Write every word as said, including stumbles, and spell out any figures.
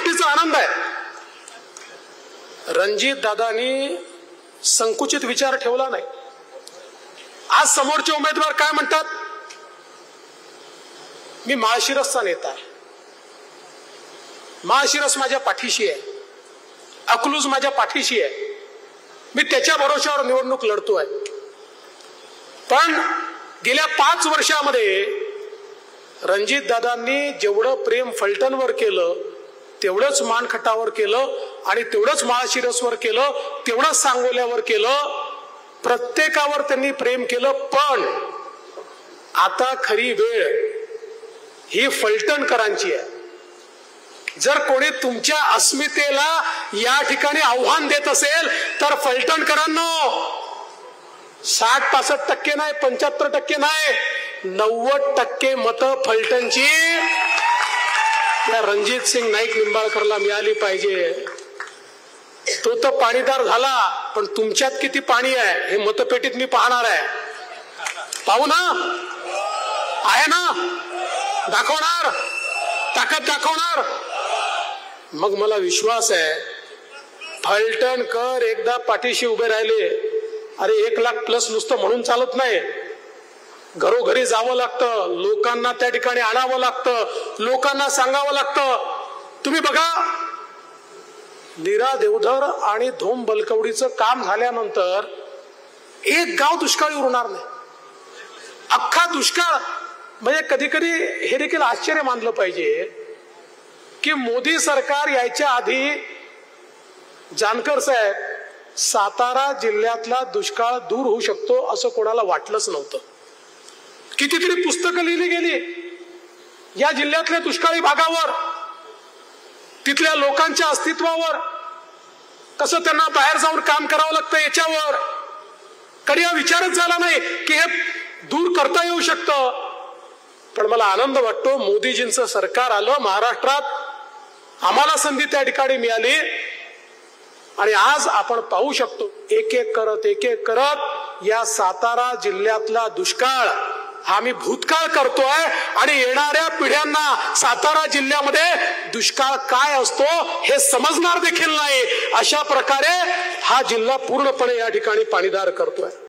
गोष्टीचा आनंद आहे, रणजित दादांनी संकुचित विचार ठेवला नाही। आज समोरचे उमेदवार काय म्हणतात, मी माळशिरसचा नेता आहे, माळशिरस माझ्या पाठीशी आहे, अकलूज माझ्या पाठीशी आहे, मी त्याच्या भरोश्यावर निवडणूक लढतोय। पण गेल्या पाच वर्षामध्ये रणजित दादांनी जेवढं प्रेम फलटणवर केलं तेवढंच मानखटावर केलं आणि तेवढंच माळशिरसवर केलं, तेवढंच सांगोल्यावर केलं, प्रत्येकावर त्यांनी प्रेम केलं। पण आता खरी वेळ ही फलटणकरांची आहे। जर कोणी तुमच्या अस्मितेला या ठिकाणी आव्हान देत असेल तर फलटणकरांनो, साठ पासष्ट टक्के नाही, पंच्याहत्तर टक्के नाही, नव्वद टक्के मतं फलटणची त्या रणजित सिंग नाईक निंबाळकरला मिळाली पाहिजे। तो तर पाणीदार झाला, पण तुमच्यात किती पाणी आहे हे मतपेटीत मी पाहणार आहे। पाहू ना, आहे ना, दाखवणार, ताकद दाखवणार। मग मला विश्वास आहे फलटणकर एकदा पाठीशी उभे राहिले, अरे एक लाख प्लस नुसतं म्हणून चालत नाही, घरोघरी जावं लागतं, लोकांना त्या ठिकाणी आणावं लागतं, लोकांना सांगावं लागतं। तुम्ही बघा, नीरा देवधर आणि धोम बलकवडीचं काम झाल्यानंतर एक गाव दुष्काळी उरणार नाही, अख्खा दुष्काळ। म्हणजे कधी कधी हे देखील आश्चर्य मानलं पाहिजे की मोदी सरकार यायच्या आधी जानकर साहेब, सातारा जिल्ह्यातला दुष्काळ दूर होऊ शकतो असं कोणाला वाटलंच नव्हतं। कितीतरी पुस्तकं लिहिली गेली या जिल्ह्यातल्या दुष्काळी भागावर, तिथल्या लोकांच्या अस्तित्वावर, कसं त्यांना बाहेर जाऊन काम करावं लागतं याच्यावर। कधी हा विचारच झाला नाही की हे दूर करता येऊ शकतं। पण मला आनंद वाटतो, मोदीजींचं सरकार आलं महाराष्ट्रात, आम्हाला संधी त्या ठिकाणी मिळाली आणि आज आपण पाहू शकतो एक एक करत एक एक करत या सातारा जिल्ह्यातला दुष्काळ हा मी भूतकाळ करतोय आणि येणाऱ्या पिढ्यांना सातारा जिल्ह्यामध्ये दुष्काळ काय असतो हे समजणार देखील नाही, अशा प्रकारे हा जिल्हा पूर्णपणे या ठिकाणी पाणीदार करतोय।